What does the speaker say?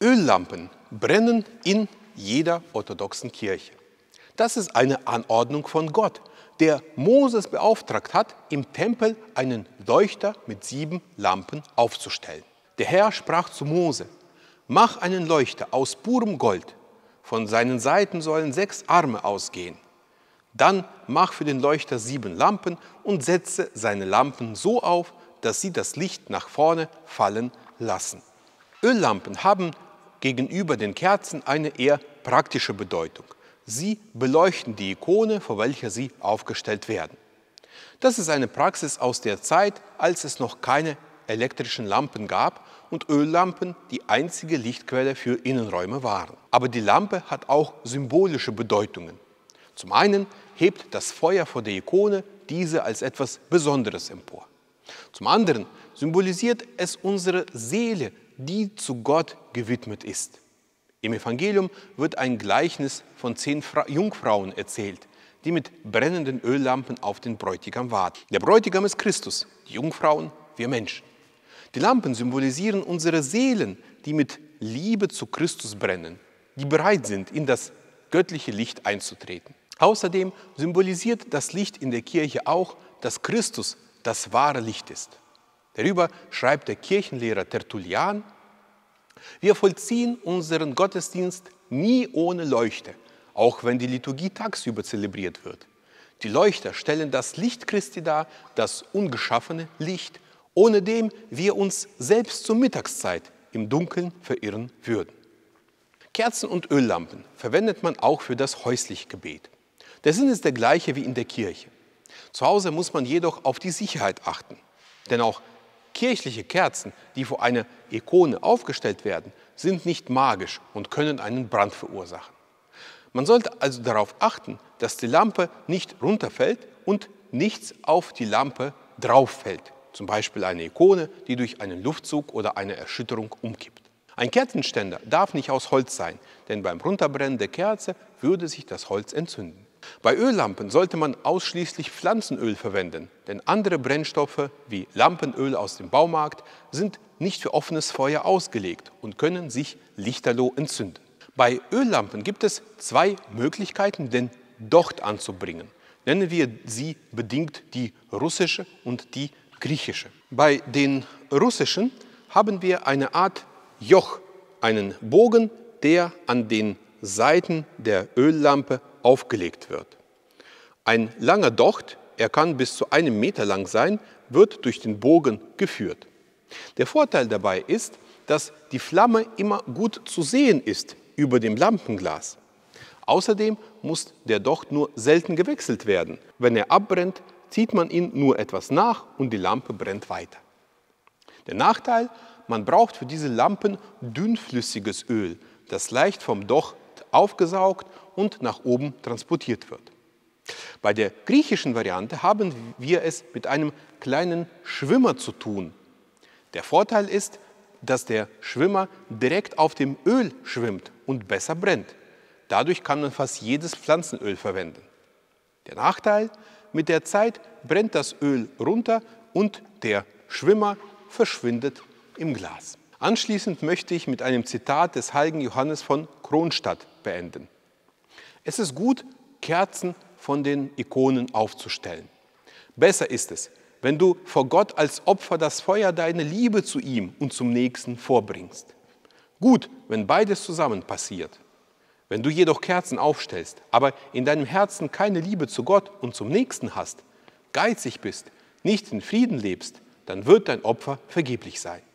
Öllampen brennen in jeder orthodoxen Kirche. Das ist eine Anordnung von Gott, der Moses beauftragt hat, im Tempel einen Leuchter mit 7 Lampen aufzustellen. Der Herr sprach zu Mose: Mach einen Leuchter aus purem Gold, von seinen Seiten sollen 6 Arme ausgehen. Dann mach für den Leuchter 7 Lampen und setze seine Lampen so auf, dass sie das Licht nach vorne fallen lassen. Öllampen haben gegenüber den Kerzen eine eher praktische Bedeutung. Sie beleuchten die Ikone, vor welcher sie aufgestellt werden. Das ist eine Praxis aus der Zeit, als es noch keine elektrischen Lampen gab und Öllampen die einzige Lichtquelle für Innenräume waren. Aber die Lampe hat auch symbolische Bedeutungen. Zum einen hebt das Feuer vor der Ikone diese als etwas Besonderes empor. Zum anderen symbolisiert es unsere Seele, die zu Gott gewidmet ist. Im Evangelium wird ein Gleichnis von 10 Jungfrauen erzählt, die mit brennenden Öllampen auf den Bräutigam warten. Der Bräutigam ist Christus, die Jungfrauen wir Menschen. Die Lampen symbolisieren unsere Seelen, die mit Liebe zu Christus brennen, die bereit sind, in das göttliche Licht einzutreten. Außerdem symbolisiert das Licht in der Kirche auch, dass Christus das wahre Licht ist. Darüber schreibt der Kirchenlehrer Tertullian: Wir vollziehen unseren Gottesdienst nie ohne Leuchter, auch wenn die Liturgie tagsüber zelebriert wird. Die Leuchter stellen das Licht Christi dar, das ungeschaffene Licht, ohne dem wir uns selbst zur Mittagszeit im Dunkeln verirren würden. Kerzen und Öllampen verwendet man auch für das häusliche Gebet. Der Sinn ist der gleiche wie in der Kirche. Zu Hause muss man jedoch auf die Sicherheit achten, denn auch kirchliche Kerzen, die vor einer Ikone aufgestellt werden, sind nicht magisch und können einen Brand verursachen. Man sollte also darauf achten, dass die Lampe nicht runterfällt und nichts auf die Lampe drauf fällt, zum Beispiel eine Ikone, die durch einen Luftzug oder eine Erschütterung umkippt. Ein Kerzenständer darf nicht aus Holz sein, denn beim Runterbrennen der Kerze würde sich das Holz entzünden. Bei Öllampen sollte man ausschließlich Pflanzenöl verwenden, denn andere Brennstoffe wie Lampenöl aus dem Baumarkt sind nicht für offenes Feuer ausgelegt und können sich lichterloh entzünden. Bei Öllampen gibt es 2 Möglichkeiten, den Docht anzubringen. Nennen wir sie bedingt die russische und die griechische. Bei den russischen haben wir eine Art Joch, einen Bogen, der an den Seiten der Öllampe aufgelegt wird. Ein langer Docht, er kann bis zu 1 Meter lang sein, wird durch den Bogen geführt. Der Vorteil dabei ist, dass die Flamme immer gut zu sehen ist über dem Lampenglas. Außerdem muss der Docht nur selten gewechselt werden. Wenn er abbrennt, zieht man ihn nur etwas nach und die Lampe brennt weiter. Der Nachteil: Man braucht für diese Lampen dünnflüssiges Öl, das leicht vom Docht aufgesaugt und nach oben transportiert wird. Bei der griechischen Variante haben wir es mit einem kleinen Schwimmer zu tun. Der Vorteil ist, dass der Schwimmer direkt auf dem Öl schwimmt und besser brennt. Dadurch kann man fast jedes Pflanzenöl verwenden. Der Nachteil: Mit der Zeit brennt das Öl runter und der Schwimmer verschwindet im Glas. Anschließend möchte ich mit einem Zitat des heiligen Johannes von Kronstadt beenden. Es ist gut, Kerzen von den Ikonen aufzustellen. Besser ist es, wenn du vor Gott als Opfer das Feuer deiner Liebe zu ihm und zum Nächsten vorbringst. Gut, wenn beides zusammen passiert. Wenn du jedoch Kerzen aufstellst, aber in deinem Herzen keine Liebe zu Gott und zum Nächsten hast, geizig bist, nicht in Frieden lebst, dann wird dein Opfer vergeblich sein.